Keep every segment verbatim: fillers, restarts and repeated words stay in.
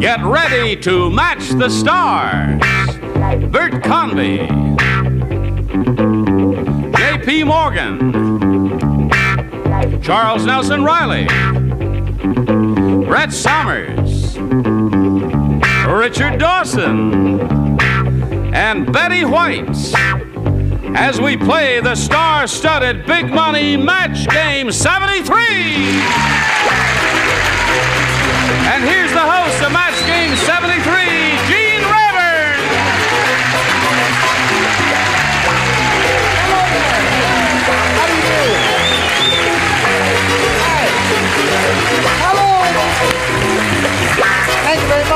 Get ready to match the stars. Bert Convy, J P Morgan, Charles Nelson Reilly, Brett Somers, Richard Dawson, and Betty White as we play the star-studded Big Money Match Game seventy-three. And here's the host of Match Game seventy-three, Gene Rayburn. Hello there. How do you do? Hi. Hello. Thank you very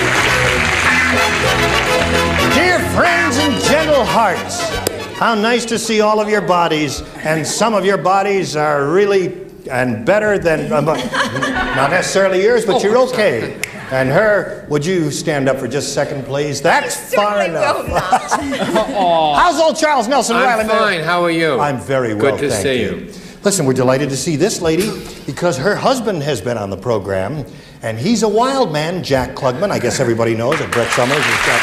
much. Dear friends and gentle hearts, how nice to see all of your bodies, and some of your bodies are really and better than, uh, not necessarily yours, but you're okay. And her, would you stand up for just a second, please? That's far enough. How's old Charles Nelson Reilly? I'm fine. How are you? I'm very well, Good to thank see you. you. Listen, we're delighted to see this lady because her husband has been on the program, and he's a wild man, Jack Klugman. I guess everybody knows that Brett Somers is Jack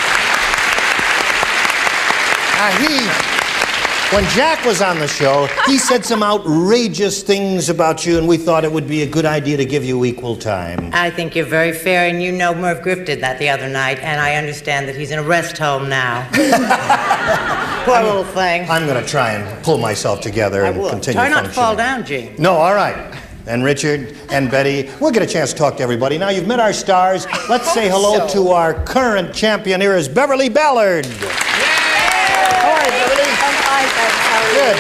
Klugman. Now, he... When Jack was on the show, he said some outrageous things about you, and we thought it would be a good idea to give you equal time. I think you're very fair, and you know Merv Griff did that the other night, and I understand that he's in a rest home now. Poor little thing. I'm going to try and pull myself together I and will. continue Try not to fall functioning. down, Gene. No, all right. And Richard and Betty, we'll get a chance to talk to everybody. Now, you've met our stars. Let's say hello so. to our current champion here is Beverly Ballard. How are you, Beverly? Good.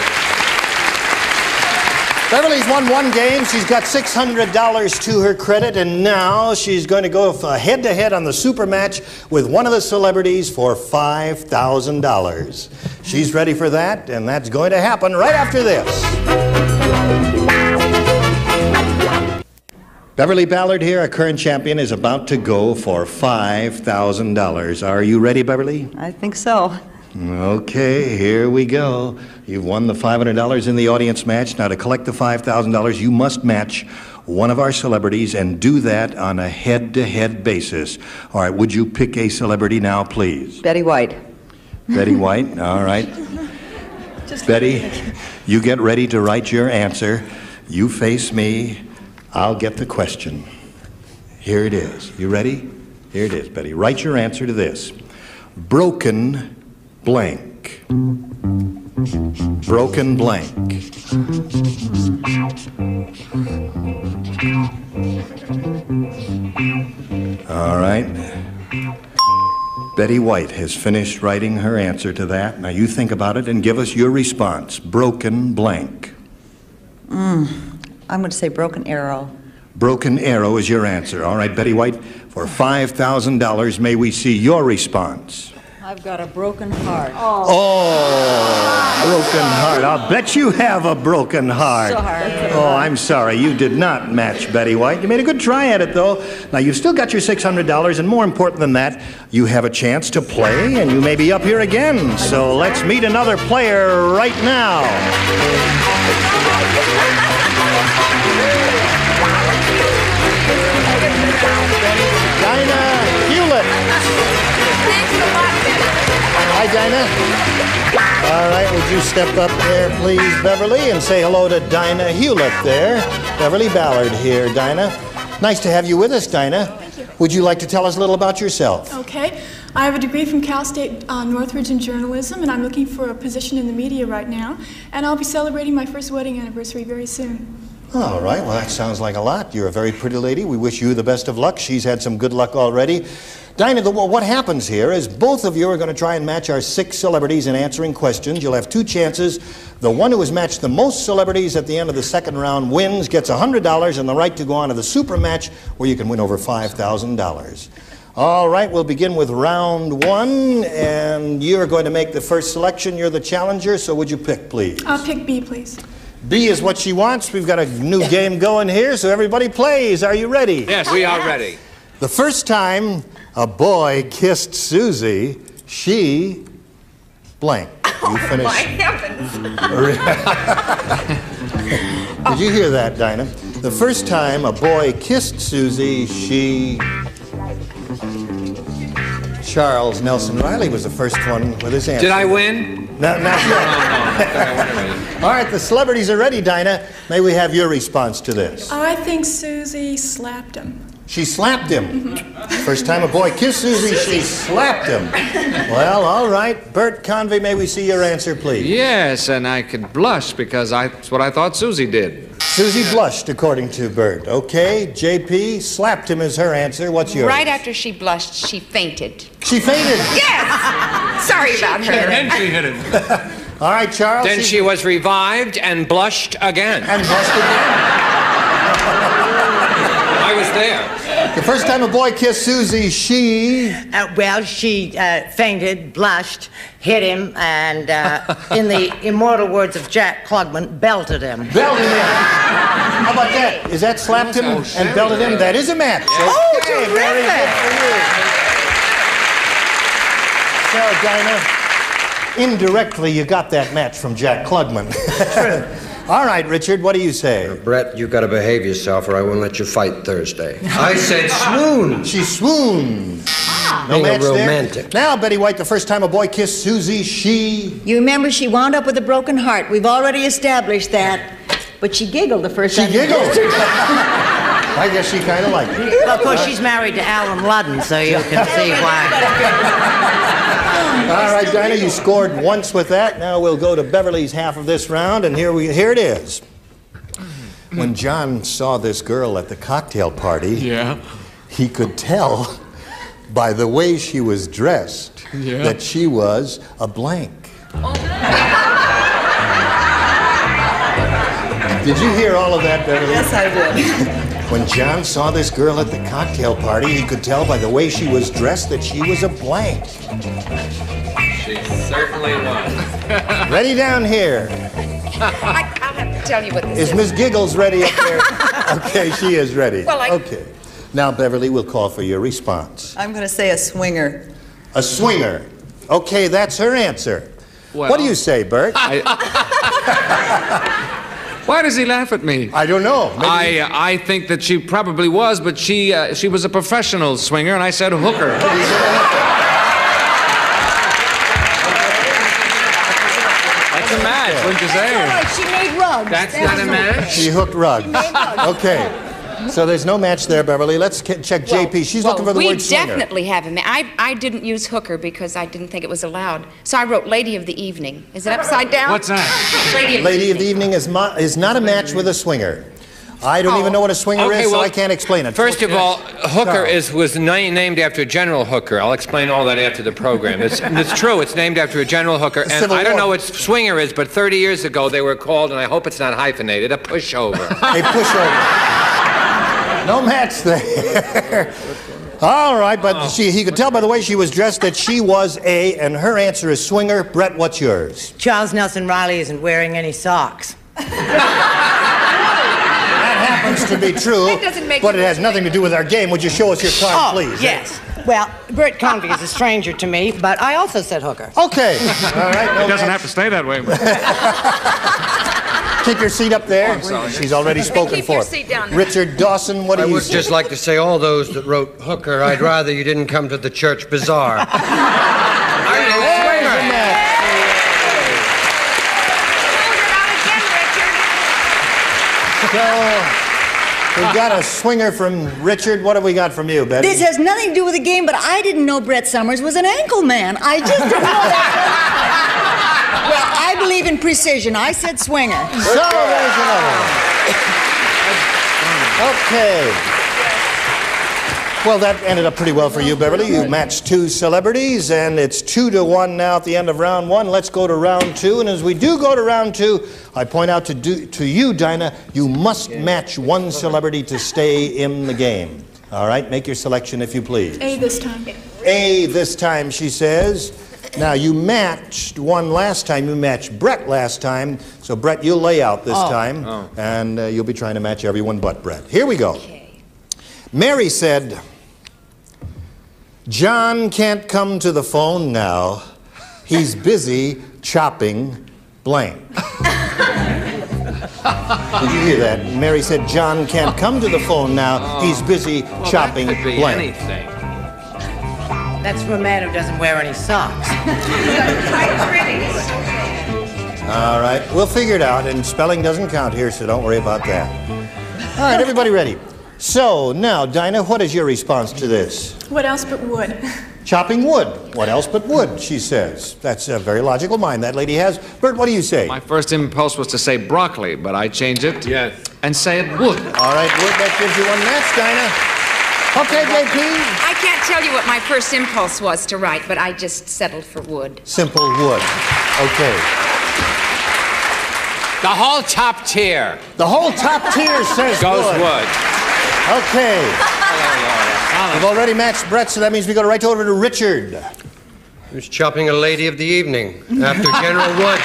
Beverly's won one game. She's got six hundred dollars to her credit, and now she's going to go head-to-head on the super match with one of the celebrities for five thousand dollars. She's ready for that, and that's going to happen right after this. Beverly Ballard here, our current champion, is about to go for five thousand dollars. Are you ready, Beverly? I think so. Okay, here we go. You've won the five hundred dollars in the audience match. Now, to collect the five thousand dollars, you must match one of our celebrities and do that on a head-to-head basis. All right, would you pick a celebrity now, please? Betty White. Betty White, all right. Just Betty, you get ready to write your answer. You face me. I'll get the question. Here it is. You ready? Here it is, Betty. Write your answer to this. Broken blank. Broken blank. All right. Betty White has finished writing her answer to that. Now you think about it and give us your response. Broken blank. Mm, I'm going to say broken arrow. Broken arrow is your answer. All right, Betty White, for five thousand dollars, may we see your response? I've got a broken heart. Oh, oh broken heart. I'll bet you have a broken heart. Sorry. Oh, I'm sorry. You did not match Betty White. You made a good try at it, though. Now, you've still got your six hundred dollars, and more important than that, you have a chance to play, and you may be up here again. So let's meet another player right now. Dinah Hewlett. Hi, Dinah. All right, would you step up there, please, Beverly, and say hello to Dinah Hewlett there. Beverly Ballard here, Dinah. Nice to have you with us, Dinah. Thank you. Would you like to tell us a little about yourself? Okay. I have a degree from Cal State uh, Northridge in journalism, and I'm looking for a position in the media right now. And I'll be celebrating my first wedding anniversary very soon. All right, well, that sounds like a lot. You're a very pretty lady. We wish you the best of luck. She's had some good luck already. Dinah, the, what happens here is both of you are going to try and match our six celebrities in answering questions. You'll have two chances. The one who has matched the most celebrities at the end of the second round wins, gets one hundred dollars and the right to go on to the super match where you can win over five thousand dollars. All right, we'll begin with round one, and you're going to make the first selection. You're the challenger, so would you pick, please? I'll pick B, please. B is what she wants. We've got a new game going here, so everybody plays. Are you ready? Yes, we are ready. The first time a boy kissed Susie, she blank. You finish. My heavens. Did you hear that, Dinah? The first time a boy kissed Susie, she Charles Nelson Reilly was the first one with his answer. Did I win? No, not yet. All right, the celebrities are ready, Dinah. May we have your response to this? I think Susie slapped him. She slapped him. First time a boy kissed Susie, she slapped him. Well, all right. Bert, Convy, may we see your answer, please? Yes, and I could blush because I, that's what I thought Susie did. Susie blushed, according to Bert. Okay, J P, slapped him is her answer. What's yours? Right after she blushed, she fainted. She fainted. Yes! Sorry about her. And she hit him. All right, Charles. Then she was revived and blushed again. And blushed again. I was there. The first time a boy kissed Susie, she... Uh, well, she uh, fainted, blushed, hit him, and uh, in the immortal words of Jack Klugman, belted him. Belted him. How about that? Is that slapped him and belted him? That is a match. Oh, Okay, terrific. very good for you. So, Dinah, indirectly, you got that match from Jack Klugman. True. All right, Richard, what do you say? Uh, Brett, you gotta behave yourself or I won't let you fight Thursday. I said swoon. She swooned. No Being a match romantic. there. Now, Betty White, the first time a boy kissed Susie, she... You remember she wound up with a broken heart. We've already established that. But she giggled the first She time. giggled. I guess she kind of liked it. Well, of course, she's married to Alan Ludden, so you can see why. All right, Dinah, you scored once with that. Now we'll go to Beverly's half of this round, and here we here it is. When John saw this girl at the cocktail party, Yeah. he could tell by the way she was dressed Yeah. that she was a blank. Did you hear all of that, Beverly? Yes, I did. When John saw this girl at the cocktail party, he could tell by the way she was dressed that she was a blank. She certainly was. Ready down here. I, I'll have to tell you what this Is is. Miss Giggles ready up there? Okay, she is ready. Well, I- Okay. Now, Beverly, we'll call for your response. I'm going to say a swinger. A swinger. Okay, that's her answer. Well, What do you say, Bert? I, Why does he laugh at me? don't know. Maybe- I, I think that she probably was, but she, uh, she was a professional swinger, and I said hooker. That's a match, wouldn't you say? She made rugs. That's not a match? She hooked rug. Okay. So there's no match there, Beverly. Let's ke- check J P. She's well, looking for the we word swinger. definitely have a ma- I, I didn't use hooker because I didn't think it was allowed. So I wrote Lady of the Evening. Is it upside down? What's that? Lady of Lady of the Evening is, mo- is not a match with a swinger. I don't Oh. even know what a swinger Okay, is, so well, I can't explain it. First of all, Hooker Charles. is was na named after General Hooker. I'll explain all that after the program. It's, it's true. It's named after a General Hooker. And Civil I don't War. know what swinger is, but thirty years ago they were called, and I hope it's not hyphenated, a pushover. A pushover. No match there. All right, but Oh. she, he could tell by the way she was dressed that she was a, and her answer is swinger. Brett, what's yours? Charles Nelson Reilly isn't wearing any socks. That happens to be true, That doesn't make but it it has nothing to do with our game. Would you show us your card, Oh, please? yes. Well, Bert Convy is a stranger to me, but I also said hooker. Okay. All right. No It doesn't match. have to stay that way. But... Keep your seat up there. sorry. She's already spoken keep for. your seat down there. Richard Dawson, what do I you would say? just like to say all those that wrote hooker, I'd rather you didn't come to the church bazaar. There's a match. So, we've got a swinger from Richard. What have we got from you, Betty? This has nothing to do with the game, but I didn't know Brett Summers was an ankle man. I just didn't know that. Well, I believe in precision. I said swinger. So there's another one. Okay. Well, that ended up pretty well for you, Beverly. You matched two celebrities, and it's two to one now at the end of round one. Let's go to round two. And as we do go to round two, I point out to, do, to you, Dinah, you must match one celebrity to stay in the game. All right, make your selection if you please. A this time. A this time, she says. Now, you matched one last time. You matched Brett last time. So, Brett, you'll lay out this time. Oh. And uh, you'll be trying to match everyone but Brett. Here we go. Mary said, John can't come to the phone now. He's busy chopping blank. Did you hear that? Mary said, John can't come to the phone now. He's busy chopping That could be blank. anything. That's for a man who doesn't wear any socks. All right, we'll figure it out, and spelling doesn't count here, so don't worry about that. All right, everybody ready? So, now, Dinah, what is your response to this? What else but wood? Chopping wood. What else but wood, she says. That's a very logical mind that lady has. Bert, what do you say? My first impulse was to say broccoli, but I changed it. Yes. And say it wood. All right, wood, that gives you one match, Dinah. Okay, J P. I can't tell you what my first impulse was to write, but I just settled for wood. Simple wood. Okay. The whole top tier. The whole top tier says Goes wood. wood. Okay. We've already matched Brett, so that means we go right over to Richard. Who's chopping a lady of the evening after General Wood?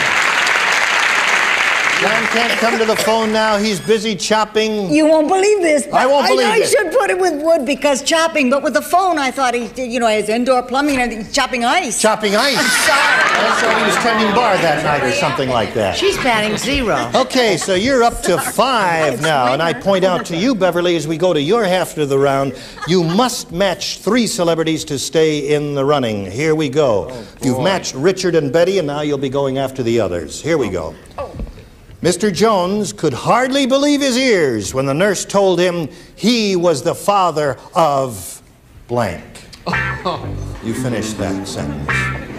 John can't come to the phone now. He's busy chopping. You won't believe this. I won't believe I know it. you should put it with wood because chopping, but with the phone, I thought he did, you know, his indoor plumbing and he's chopping ice. Chopping ice. I thought he was tending bar that night or something like that. She's batting zero. Okay, so you're up to five now, and I point out to you, Beverly, as we go to your half of the round, you must match three celebrities to stay in the running. Here we go. Oh, You've matched Richard and Betty, and now you'll be going after the others. Here we go. Mister Jones could hardly believe his ears when the nurse told him he was the father of blank. You finished that sentence.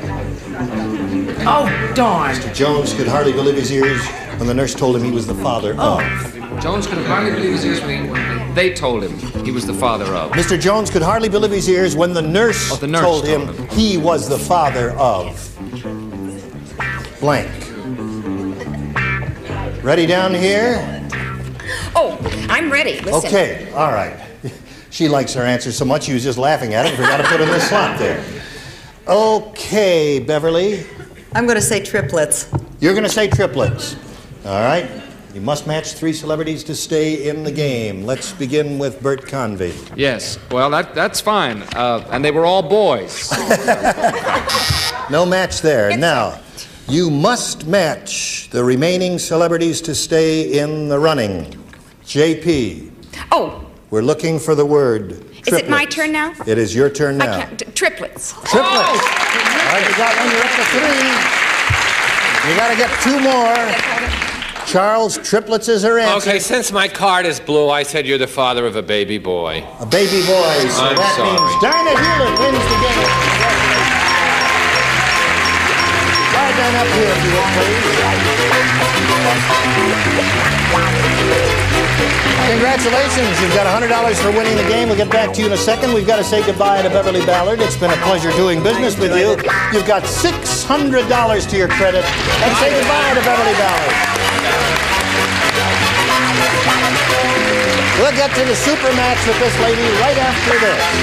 Oh, darn. Mister Jones could hardly believe his ears when the nurse told him he was the father Oh. of. Jones could hardly believe his ears when, he, when they told him he was the father of. Mister Jones could hardly believe his ears when the nurse, Oh, the nurse told, told him, him. he was the father of blank. Ready down here? Oh, I'm ready. Listen. Okay, all right. She likes her answer so much she was just laughing at it. Forgot to put in the slot there. Okay, Beverly. I'm going to say triplets. You're going to say triplets. All right. You must match three celebrities to stay in the game. Let's begin with Bert Convy. Yes, well, that, that's fine. Uh, and they were all boys. No match there. Now, you must match the remaining celebrities to stay in the running. J P. Oh. We're looking for the word triplets. Is it my turn now? It is your turn now. I can't. T- triplets. Triplets. All right, you got one. You're up to three. You got to get two more. Charles, triplets is her answer. Okay, since my card is blue, I said you're the father of a baby boy. A baby boy. So I'm that sorry. means Dinah Hewlett wins the game. Slide down up here, if you will, please. Congratulations. You've got one hundred dollars for winning the game. We'll get back to you in a second. We've got to say goodbye to Beverly Ballard. It's been a pleasure doing business with you. You've got six hundred dollars to your credit. And say goodbye to Beverly Ballard. We'll get to the super match with this lady right after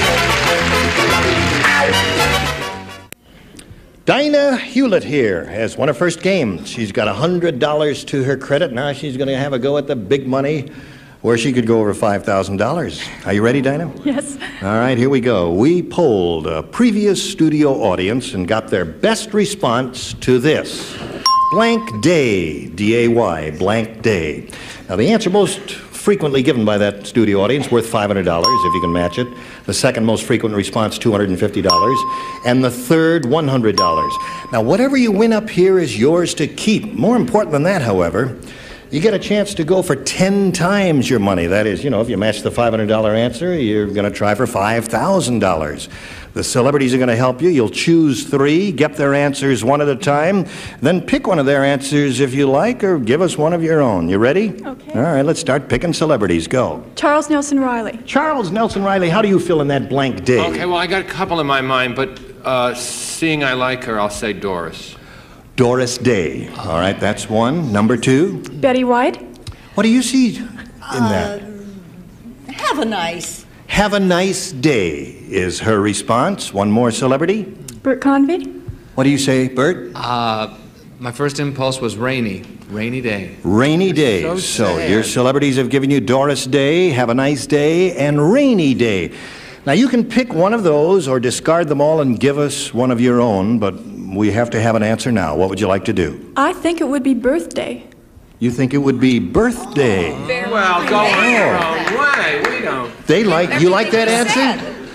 this. Dinah Hewlett here has won her first game. She's got one hundred dollars to her credit. Now she's going to have a go at the big money where she could go over five thousand dollars. Are you ready, Dinah? Yes. All right, here we go. We polled a previous studio audience and got their best response to this. Blank day, D A Y, blank day. Now, the answer most frequently given by that studio audience, worth five hundred dollars if you can match it. The second most frequent response, two hundred fifty dollars. And the third, one hundred dollars. Now, whatever you win up here is yours to keep. More important than that, however, you get a chance to go for ten times your money. That is, you know, if you match the five hundred dollar answer, you're going to try for five thousand dollars. The celebrities are going to help you. You'll choose three, get their answers one at a time, then pick one of their answers if you like, or give us one of your own. You ready? Okay. All right, let's start picking celebrities. Go. Charles Nelson Reilly. Charles Nelson Reilly, how do you feel in that blank day? Okay, well, I got a couple in my mind, but uh, seeing I like her, I'll say Doris. Doris Day. All right, that's one. Number two. Betty White. What do you see in that? Have a nice. Have a nice day is her response. One more celebrity. Bert Convy. What do you say, Bert? Uh, my first impulse was rainy. Rainy day. Rainy day. so So sad. your celebrities have given you Doris Day, Have a Nice Day, and Rainy Day. Now you can pick one of those or discard them all and give us one of your own, but we have to have an answer now. What would you like to do? I think it would be birthday. You think it would be birthday? Well, go on your own way. We don't. They like, you like that answer?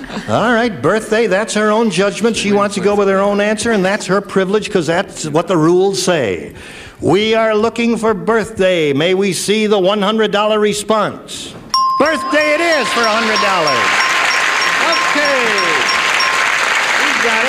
All right, birthday, that's her own judgment. She wants to go with her own answer, and that's her privilege because that's what the rules say. We are looking for birthday. May we see the one hundred dollar response? Birthday it is for one hundred dollars. Okay. We got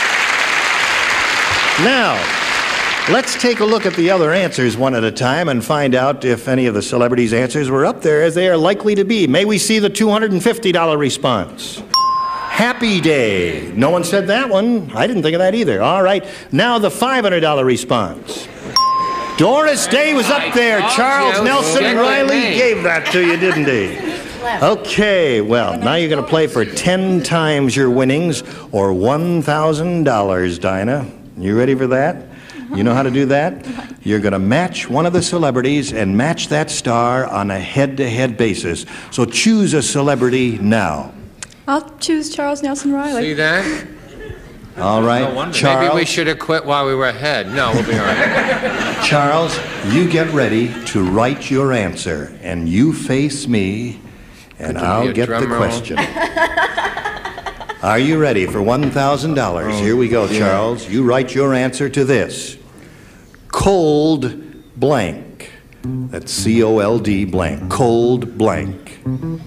it. Now, let's take a look at the other answers one at a time and find out if any of the celebrities' answers were up there as they are likely to be. May we see the two hundred fifty dollar response? Happy Day. No one said that one. I didn't think of that either. All right. Now the five hundred dollar response. Doris Day was up there. Charles Nelson Reilly gave that to you, didn't he? Okay, well, now you're going to play for ten times your winnings or one thousand dollars, Dinah. You ready for that? You know how to do that? You're going to match one of the celebrities and match that star on a head-to-head basis. So choose a celebrity now. I'll choose Charles Nelson Reilly. See that? All right, No Charles. Maybe we should have quit while we were ahead. No, we'll be all right. Charles, you get ready to write your answer, and you face me, and I'll get the question. Are you ready for one thousand dollars? Oh, here we go, yeah. Charles. You write your answer to this. Cold blank. That's C O L D blank. Cold blank.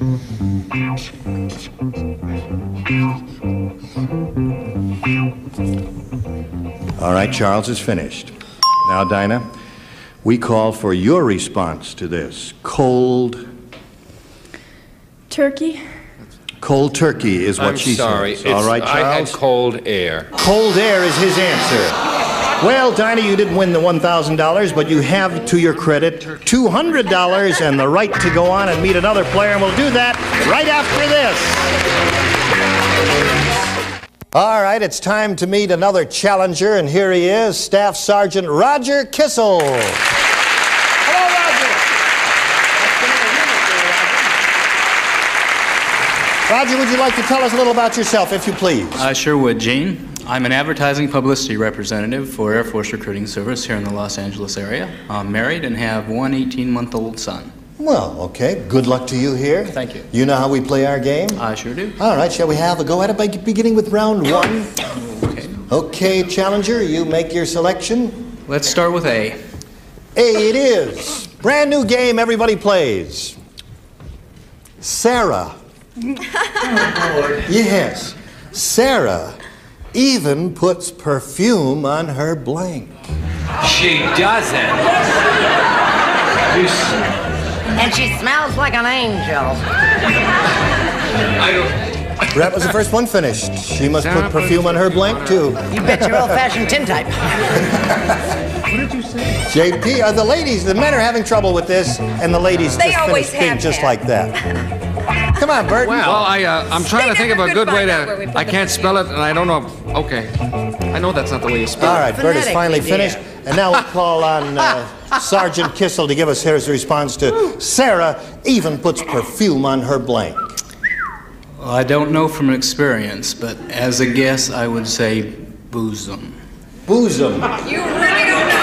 All right, Charles is finished. Now, Dinah, we call for your response to this. Cold... Turkey. Cold turkey is what I'm she sorry. says. All right, Charles? I had cold air. Cold air is his answer. Well, Dinah, you didn't win the one thousand dollars, but you have, to your credit, two hundred dollars and the right to go on and meet another player, and we'll do that right after this. All right, it's time to meet another challenger, and here he is, Staff Sergeant Roger Kissel. Hello, Roger. Roger, would you like to tell us a little about yourself, if you please? I sure would, Gene. I'm an advertising publicity representative for Air Force Recruiting Service here in the Los Angeles area. I'm married and have one eighteen-month-old son. Well, okay. Good luck to you here. Thank you. You know how we play our game? I sure do. All right, shall we have a go at it by beginning with round one? Okay. Okay, challenger, you make your selection. Let's start with A. A it is. Brand new game, everybody plays. Sarah. Oh, Lord. Yes. Sarah even puts perfume on her blank. She doesn't. And she smells like an angel. I don't... That was the first one finished. She must put perfume on her blank, too. You bet your old-fashioned tintype. What did you say? J P, uh, the ladies, the men are having trouble with this, and the ladies They just always finished being have just been. like that. Come on, Bert. Well, I, uh, I'm trying They to think of never a could good way find out where we to... put I the can't spell it, and I don't know... Okay. I know that's not the way you spell All it. right, Bert is finally Phonetically, finished. And now we call on uh, Sergeant Kissel to give us his response to Sarah even puts perfume on her blank. Well, I don't know from experience, but as a guess, I would say bosom. Bosom. You really don't know.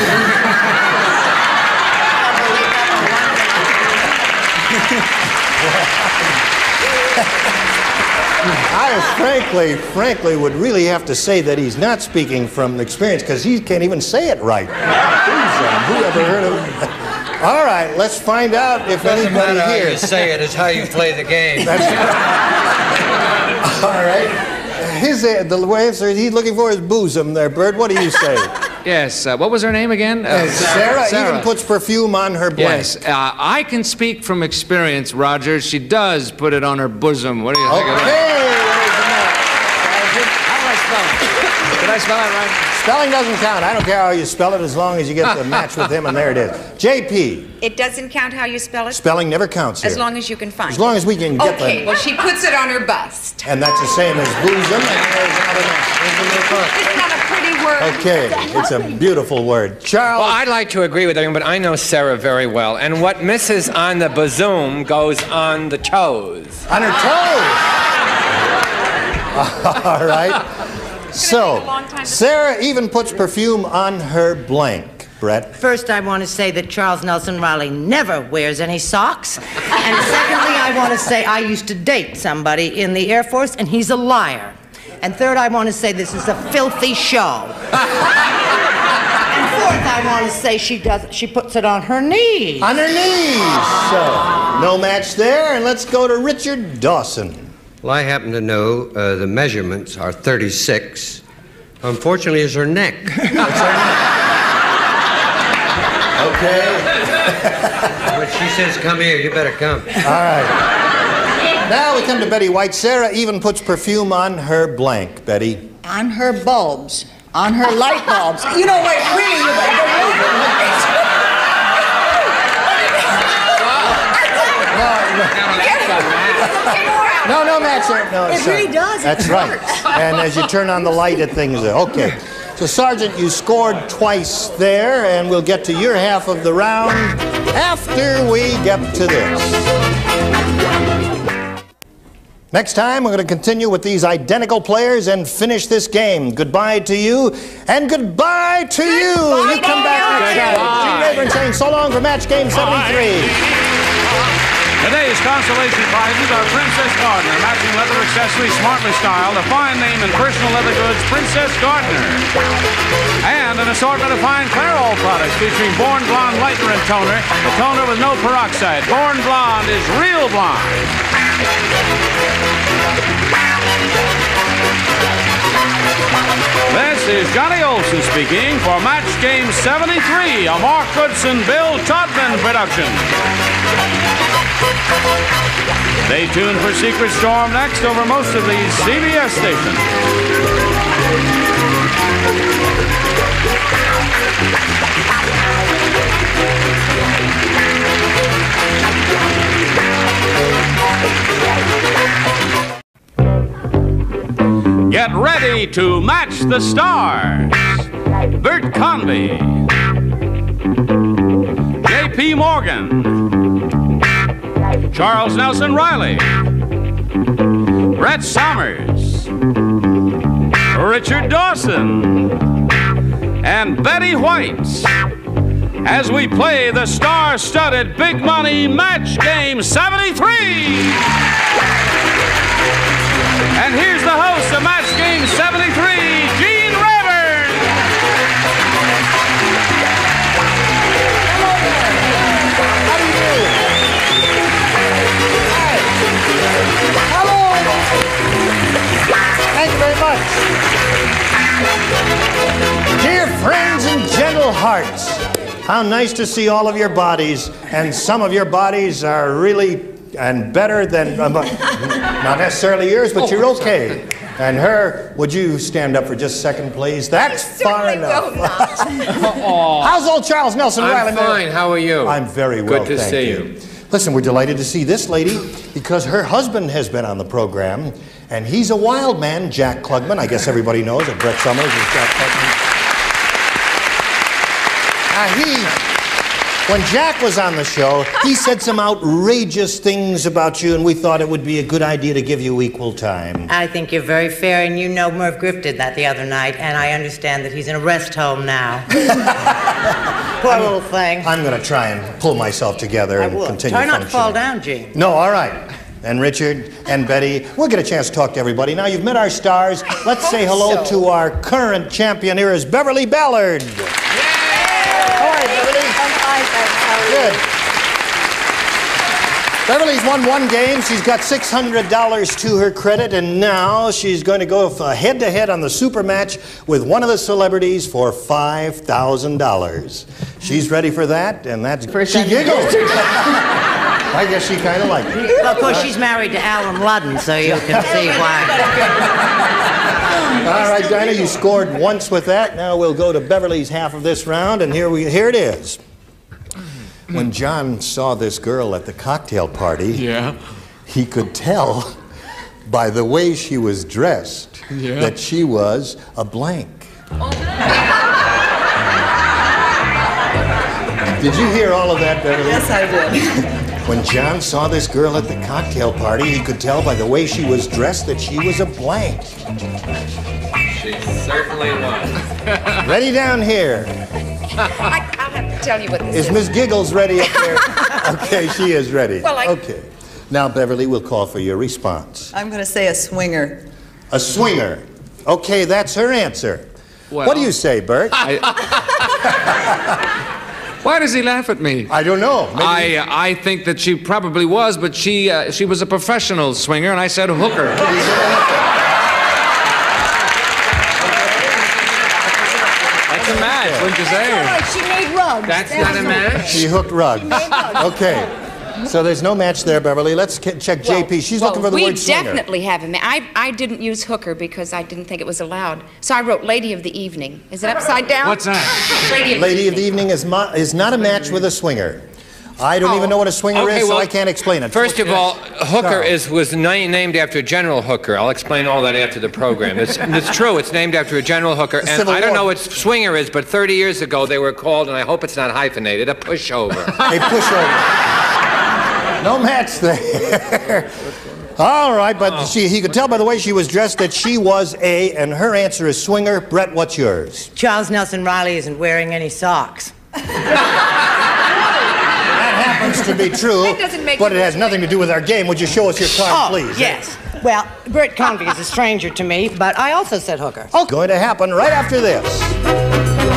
I frankly, frankly would really have to say that he's not speaking from experience because he can't even say it right. Bosom. Who ever heard of it? All right, let's find out if Doesn't anybody matter how here... you say it, it's how you play the game. That's all right. His uh, the answer he's looking for is bosom there, Bert. What do you say? Yes, uh, what was her name again? Uh, Sarah, even puts perfume on her blank. Yes, uh, I can speak from experience, Roger. She does put it on her bosom. What do you think of that? Okay. How do I spell it? Did I spell it right? Spelling doesn't count. I don't care how you spell it as long as you get the match with him, and there it is. J P. It doesn't count how you spell it? Spelling never counts here. As long as you can find it. As long as we can get Okay, the... well, she puts it on her bust. And that's the same as bosom. And there's another match. Isn't that a pretty word? Okay, it's a beautiful word. Charles. Well, I'd like to agree with everyone, but I know Sarah very well. And what misses on the bosom goes on the toes. On her toes. All right. So, Sarah even puts perfume on her blank. Brett? First, I want to say that Charles Nelson Reilly never wears any socks. And secondly, I want to say I used to date somebody in the Air Force, and he's a liar. And third, I want to say this is a filthy show. And fourth, I want to say she does she puts it on her knees. On her knees. So, no match there, and let's go to Richard Dawson. Well, I happen to know uh, the measurements are thirty-six. Unfortunately, it's her neck. It's her neck. Okay. When she says, come here, you better come. All right. Now we come to Betty White. Sarah even puts perfume on her blank, Betty. On her bulbs. On her light bulbs. You know what, really, you No, no match there. No, It sorry. really does. It That's right. hurts. And as you turn on the light, it things there. Okay. So, Sergeant, you scored twice there, and we'll get to your half of the round after we get to this. Next time, we're going to continue with these identical players and finish this game. Goodbye to you, and goodbye to goodbye you. You come back next time. Gene Rayburn saying so long for Match Game seventy-three. Today's consolation prizes are Princess Gardner, matching leather accessories smartly styled, a fine name in personal leather goods, Princess Gardner. And an assortment of fine Clairol products featuring Born Blonde Lightener and Toner, the toner with no peroxide. Born Blonde is real blonde. This is Johnny Olson speaking for Match Game seventy-three, a Mark Goodson, Bill Todman production. Stay tuned for Secret Storm next over most of these C B S stations. Get ready to match the stars. Bert Convy, J P Morgan, Charles Nelson Reilly, Brett Somers, Richard Dawson, and Betty White as we play the star-studded Big Money Match Game seventy-three. And here's the host of Match Game seventy-three, Gene Rayburn. Hello there. How do you do? Hello. Thank you very much. Dear friends and gentle hearts, how nice to see all of your bodies, and some of your bodies are really and better than, uh, not necessarily yours, but you're okay. And her, would you stand up for just a second, please? That's far enough. How's old Charles Nelson Reilly? I'm fine. How are you? I'm very well, Good to thank see you. you. Listen, we're delighted to see this lady because her husband has been on the program, and he's a wild man, Jack Klugman. I guess everybody knows that Brett Somers is Jack Klugman. Now, he... When Jack was on the show, he said some outrageous things about you, and we thought it would be a good idea to give you equal time. I think you're very fair, and you know Merv Griff did that the other night, and I understand that he's in a rest home now. Poor I'm, little thing. I'm going to try and pull myself together I and will. continue Try not to fall functioning. down, Gene. No, all right. And Richard and Betty, we'll get a chance to talk to everybody. Now, you've met our stars. Let's say hello so. to our current champion here is Beverly Ballard. All right, Beverly. Good. Beverly's won one game. She's got six hundred dollars to her credit, and now she's going to go head-to-head on the super match with one of the celebrities for five thousand dollars. She's ready for that, and that's... She giggled. I guess she kind of liked it. Well, of course, she's married to Alan Ludden, so you can see why. All right, Dinah, you scored once with that. Now we'll go to Beverly's half of this round, and here we here it is. When John saw this girl at the cocktail party, Yeah. he could tell by the way she was dressed Yeah. that she was a blank. Did you hear all of that, Beverly? Yes, I did. When John saw this girl at the cocktail party, he could tell by the way she was dressed that she was a blank. She certainly was. Ready down here. I, I'll have to tell you what this is. Is Miss Giggles ready up there? Okay, she is ready. Well, I... Okay. Now, Beverly, we'll call for your response. I'm going to say a swinger. A swinger. Okay, that's her answer. Well, what do you say, Bert? I... Why does he laugh at me? I don't know. Maybe I uh, I think that she probably was, but she uh, she was a professional swinger, and I said hooker. That's a match, wouldn't you say? That's all right. She made rugs. That's not a match? She hooked rugs. Okay. So there's no match there, Beverly. Let's check J P. She's well, looking for the we word swinger. definitely have a match. I, I didn't use hooker because I didn't think it was allowed. So I wrote lady of the evening. Is it upside down? What's that? Lady of Lady the of the evening. evening is, mo is not a match with a swinger. I don't Oh. even know what a swinger Okay, is, well, so I can't explain it. First of all, Hooker Carl. is was na named after General Hooker. I'll explain all that after the program. It's, it's true. It's named after a General Hooker. And Civil I don't War. know what swinger is, but thirty years ago they were called, and I hope it's not hyphenated, a pushover. A pushover. No match there. All right, but she, he could tell by the way she was dressed that she was a, and her answer is swinger. Brett, what's yours? Charles Nelson Reilly isn't wearing any socks. That happens to be true, That doesn't make but it it has nothing to do with our game. Would you show us your card, Oh, please? yes. Well, Bert Convy is a stranger to me, but I also said hooker. Oh, going to happen right after this.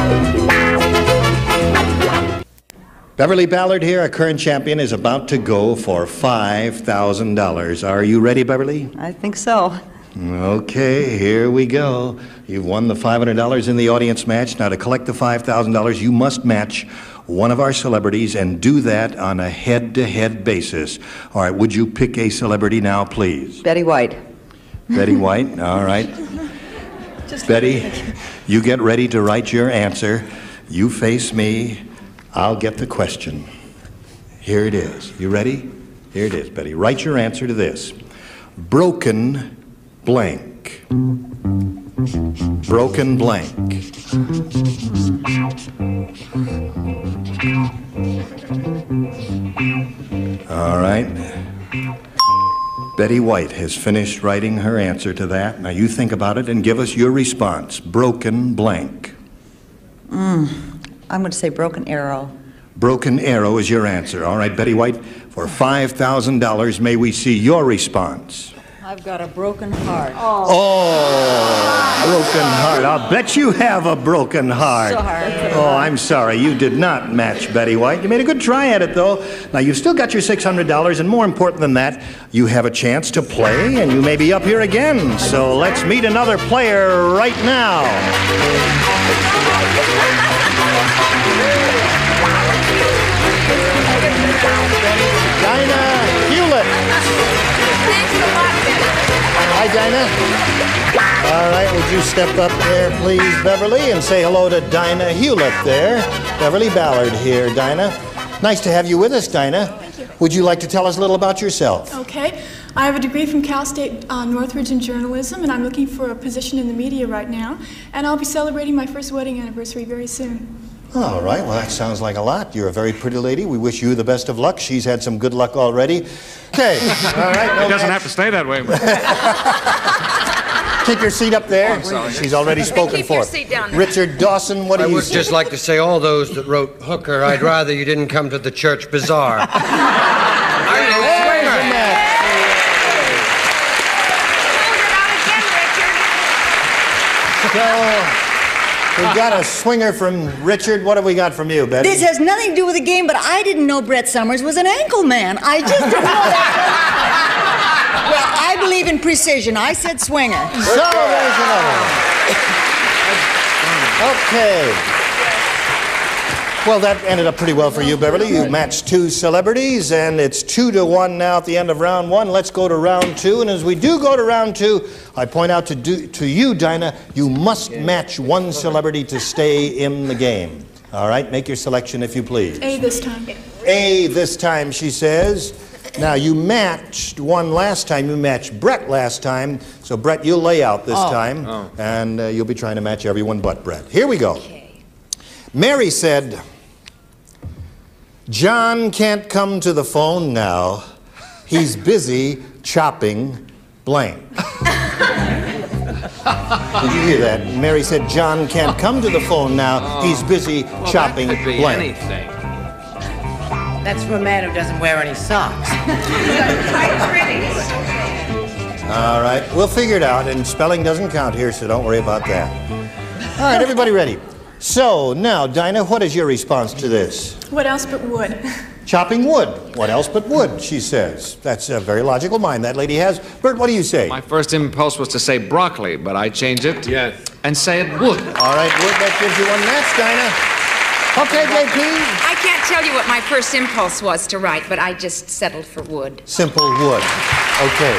Beverly Ballard here, our current champion, is about to go for five thousand dollars. Are you ready, Beverly? I think so. Okay, here we go. You've won the five hundred dollars in the audience match. Now, to collect the five thousand dollars, you must match one of our celebrities and do that on a head-to-head basis. All right, would you pick a celebrity now, please? Betty White. Betty White, all right. Just Betty, you get ready to write your answer. You face me. I'll get the question. Here it is. You ready? Here it is, Betty. Write your answer to this. Broken blank. Broken blank. All right. Betty White has finished writing her answer to that. Now you think about it and give us your response. Broken blank. Mm. I'm going to say broken arrow. Broken arrow is your answer. All right, Betty White, for five thousand dollars, may we see your response? I've got a broken heart. Oh, broken heart. I'll bet you have a broken heart. Sorry. Oh, I'm sorry. You did not match Betty White. You made a good try at it, though. Now, you've still got your six hundred dollars, and more important than that, you have a chance to play, and you may be up here again. So let's meet another player right now. Dinah Hewlett. Thanks a lot, Betty. Hi, Dinah. All right, would you step up there, please, Beverly, and say hello to Dinah Hewlett there. Beverly Ballard here, Dinah. Nice to have you with us, Dinah. Thank you. Would you like to tell us a little about yourself? Okay. I have a degree from Cal State uh, Northridge in journalism, and I'm looking for a position in the media right now. And I'll be celebrating my first wedding anniversary very soon. All right, well, that sounds like a lot. You're a very pretty lady. We wish you the best of luck. She's had some good luck already. Okay, all right. No It doesn't match. have to stay that way. Keep your seat up there. She's already spoken keep for. your seat down there. Richard Dawson, what do I you would say? just like to say, all those that wrote hooker, I'd rather you didn't come to the church bazaar. I wrote There's a swinger. match. So, we've got a swinger from Richard. What have we got from you, Betty? This has nothing to do with the game, but I didn't know Brett Summers was an ankle man. I just didn't know that. Well, I believe in precision. I said swinger. So there's another one. Okay. Well, that ended up pretty well for you, Beverly. You matched two celebrities, and it's two to one now at the end of round one. Let's go to round two. And as we do go to round two, I point out to, do, to you, Dinah, you must match one celebrity to stay in the game. All right, make your selection if you please. A this time. A this time, she says. Now, you matched one last time. You matched Brett last time. So, Brett, you'll lay out this Oh. time. Oh. And uh, you'll be trying to match everyone but Brett. Here we go. Mary said, John can't come to the phone now. He's busy chopping blank. Did you hear that? Mary said John can't come to the phone now. Oh. He's busy Well, chopping that could be blank. anything. That's for a man who doesn't wear any socks. All right, we'll figure it out, and spelling doesn't count here, so don't worry about that. All right, everybody ready? So, now, Dinah, what is your response to this? What else but wood? Chopping wood. What else but wood, she says. That's a very logical mind that lady has. Bert, what do you say? My first impulse was to say broccoli, but I changed it. Yes. And say it wood. All right, wood, that gives you one match, Dinah. Okay, J P. I can't tell you what my first impulse was to write, but I just settled for wood. Simple wood. Okay.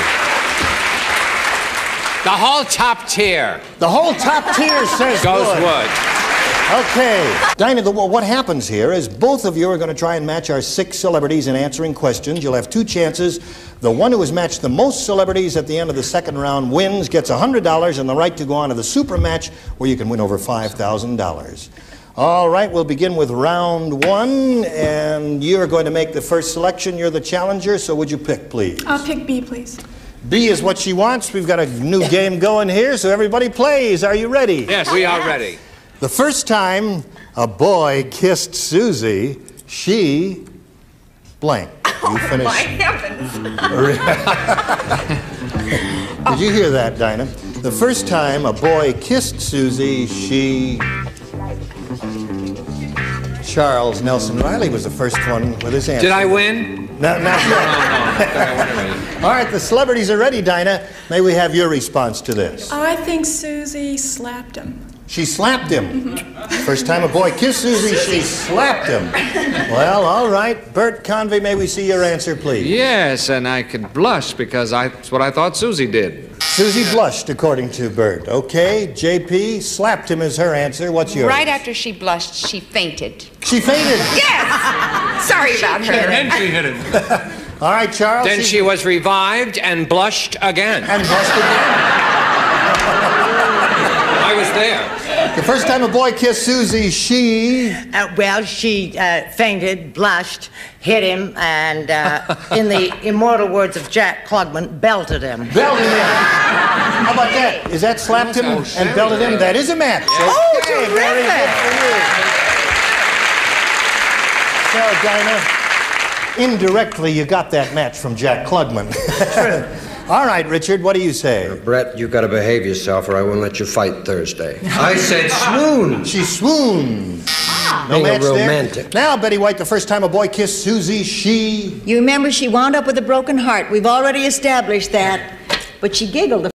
The whole top tier The whole top tier says goes wood. wood. Okay. Dinah, the, what happens here is both of you are going to try and match our six celebrities in answering questions. You'll have two chances. The one who has matched the most celebrities at the end of the second round wins, gets one hundred dollars and the right to go on to the super match where you can win over five thousand dollars. All right, we'll begin with round one, and you're going to make the first selection. You're the challenger, so would you pick, please? I'll pick B, please. B is what she wants. We've got a new game going here, so everybody plays. Are you ready? Yes, we are ready. The first time a boy kissed Susie, she blank. You finished. My heavens! Did you hear that, Dinah? The first time a boy kissed Susie, she... Charles Nelson Reilly was the first one with his answer. Did I win? No, not yet. All right, the celebrities are ready, Dinah. May we have your response to this? I think Susie slapped him. She slapped him. First time a boy kissed Susie, she slapped him. Well, all right. Bert, Convy, may we see your answer, please? Yes, and I could blush because I, that's what I thought Susie did. Susie blushed, according to Bert. Okay, J P, slapped him is her answer. What's yours? Right after she blushed, she fainted. She fainted. Yes! Sorry about her. And she hit him. All right, Charles. Then she was revived and blushed again. And blushed again. I was there. The first time a boy kissed Susie, she... Uh, well, she uh, fainted, blushed, hit him, and uh, in the immortal words of Jack Klugman, belted him. Belted him. How about that? Is that slapped him and belted him? That is a match. Oh, Okay, very good for you. So, Dinah, indirectly, you got that match from Jack Klugman. True. All right, Richard, what do you say? Uh, Brett, you got to behave yourself or I won't let you fight Thursday. I said swoon. She swooned. No Being a match there. romantic. Now, Betty White, the first time a boy kissed Susie, she... You remember she wound up with a broken heart. We've already established that. But she giggled.